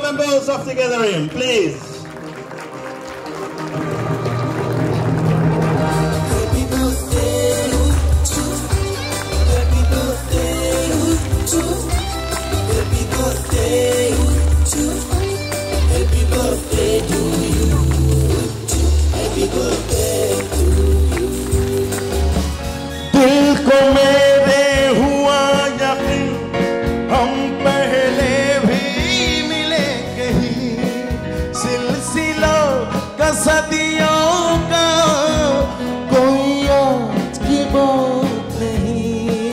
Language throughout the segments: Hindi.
members of the gathering, please. Happy birthday to Happy birthday to Happy birthday to Happy birthday to you. Happy birthday to you. दिल को मेरे हुआ यकीन हम पहले भी मिले कहीं सिलसिलों का सदियों का कोई आज की बात नहीं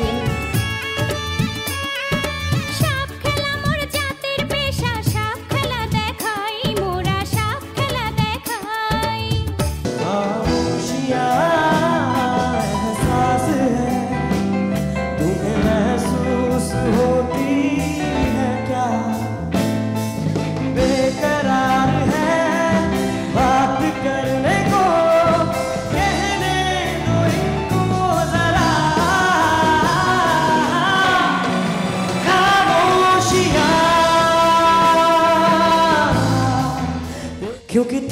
সাপ খেলা মোর জাতের পেশা সাপ খেলা দেখাই মোরা সাপ খেলা দেখাই खामोशियाँ एहसास है तुम्हें महसूस होती है क्या बेकरार है बात करने को कहने दो इनको जरा खामोशियाँ क्योंकि